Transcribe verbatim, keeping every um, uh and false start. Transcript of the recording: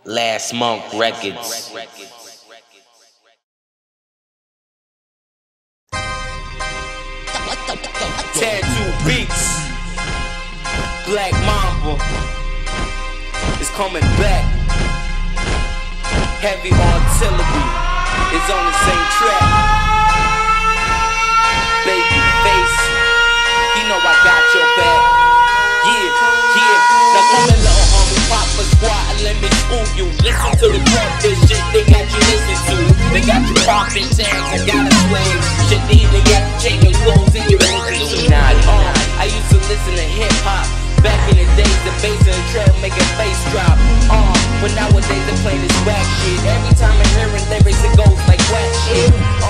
Last Monk Records. Tattoo Beats. Black Mamba is coming back. Heavy artillery is on the same track. Baby face, you know I got your back. Yeah, yeah. Now come in, little homie, pop a squat and let me school you. Listen to the breakfast shit they got you listen to. They got you popping tags and got a swing. Shit need they got you changing clothes in your listen to. Nah, uh, I used to listen to hip hop. Back in the days, the bass and the trail make a bass drop. Uh, but nowadays they play this whack shit. Every time I'm hearing lyrics, it goes like whack shit.